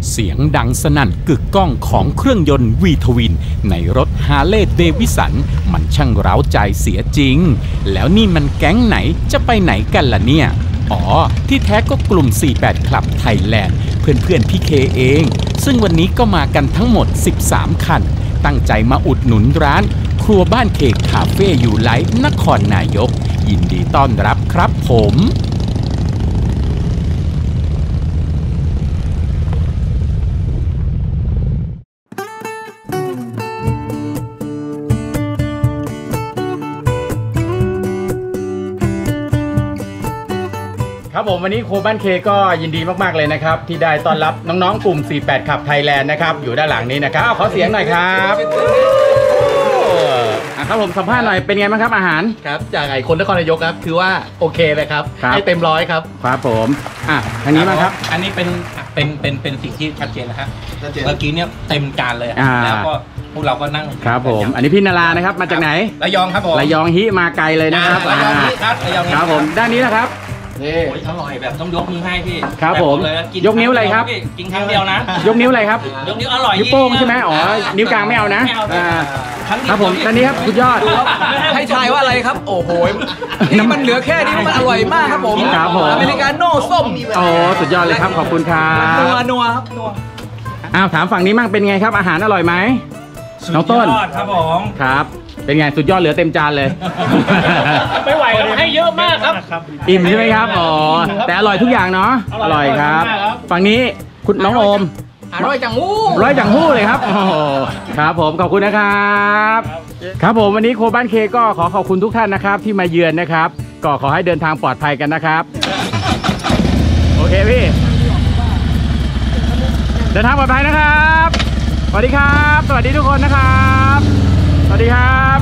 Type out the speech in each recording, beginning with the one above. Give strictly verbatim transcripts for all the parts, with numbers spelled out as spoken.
เสียงดังสนั่นกึกก้องของเครื่องยนต์วีทวินในรถฮาร์เลย์เดวิสันมันช่างเร้าใจเสียจริงแล้วนี่มันแก๊งไหนจะไปไหนกันล่ะเนี่ยอ๋อที่แท้ก็กลุ่มสี่สิบแปดคลับไทยแลนด์เพื่อนๆพี่เคเองซึ่งวันนี้ก็มากันทั้งหมดสิบสามคันตั้งใจมาอุดหนุนร้านครัวบ้านเคคาเฟ่อยู่ไลท์นครนายกยินดีต้อนรับครับผมครับผมวันนี้ครัวบ้านเคก็ยินดีมากๆเลยนะครับที่ได้ต้อนรับน้องๆกลุ่มสี่สิบแปดขับไทยแลนด์นะครับอยู่ด้านหลังนี้นะครับขอเสียงหน่อยครับครับผมสัมภาษณ์หน่อยเป็นไงบ้างครับอาหารครับจากไอ้คนนครนายกครับคือว่าโอเคเลยครับให้เต็มร้อยครับครับผมอ่ะทางนี้มาครับอันนี้เป็นเป็นเป็นเป็นสิ่งที่ชัดเจนนะฮะเมื่อกี้เนี่ยเต็มจานเลยแล้วก็พวกเราก็นั่งครับผมอันนี้พี่นารานะครับมาจากไหนระยองครับผมระยองฮิมาไกลเลยนะครับระยองฮิครับระยองฮิครับผมด้านนี้นะครับนี่อร่อยแบบต้องยกนิ้วให้พี่ครับผมยกนิ้วอะไรครับกินครั้งเดียวนะยกนิ้วอะไรครับยกนิ้วอร่อยนิ้วโป้งใช่ไหมอ๋อนิ้วกลางไม่เอานะครับผมด้านนี้ครับสุดยอดให้ทายว่าอะไรครับโอ้โหนี่มันเหลือแค่นี้มันอร่อยมากครับผมครับผมอเมริกาโน่ส้มโอ้สุดยอดเลยครับขอบคุณครับนัวนัวครับนัวอ้าวถามฝั่งนี้มั่งเป็นไงครับอาหารอร่อยไหมน้องต้นครับผมครับเป็นไงสุดยอดเหลือเต็มจานเลยไม่ไหวให้เยอะมากครับอิ่มใช่ไหมครับอ๋อแต่อร่อยทุกอย่างเนาะอร่อยครับฝั่งนี้คุณน้องโอมอร่อยจังหู้อร่อยจังหู้เลยครับโอ้ครับผมขอบคุณนะครับครับผมวันนี้โคบ้านเคก็ขอขอบคุณทุกท่านนะครับที่มาเยือนนะครับก็ขอให้เดินทางปลอดภัยกันนะครับโอเคพี่เดินทางปลอดภัยนะครับสวัสดีครับสวัสดีทุกคนนะครับสวัสดีครับ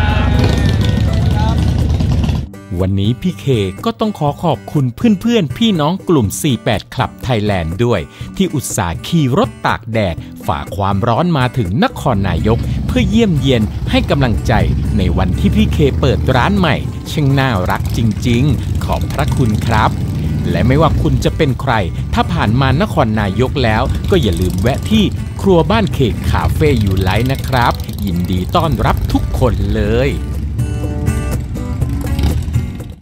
วันนี้พี่เคก็ต้องขอขอบคุณเพื่อนๆพี่น้องกลุ่มสี่สิบแปดคลับไทยแลนด์ด้วยที่อุตส่าห์ขี่รถตากแดดฝ่าความร้อนมาถึงนครนายกเพื่อเยี่ยมเยียนให้กำลังใจในวันที่พี่เคเปิดร้านใหม่ช่างน่ารักจริงๆขอบพระคุณครับและไม่ว่าคุณจะเป็นใครถ้าผ่านมานครนายกแล้วก็อย่าลืมแวะที่ครัวบ้านเคคาเฟ่อยู่ไลท์นะครับยินดีต้อนรับทุกคนเลย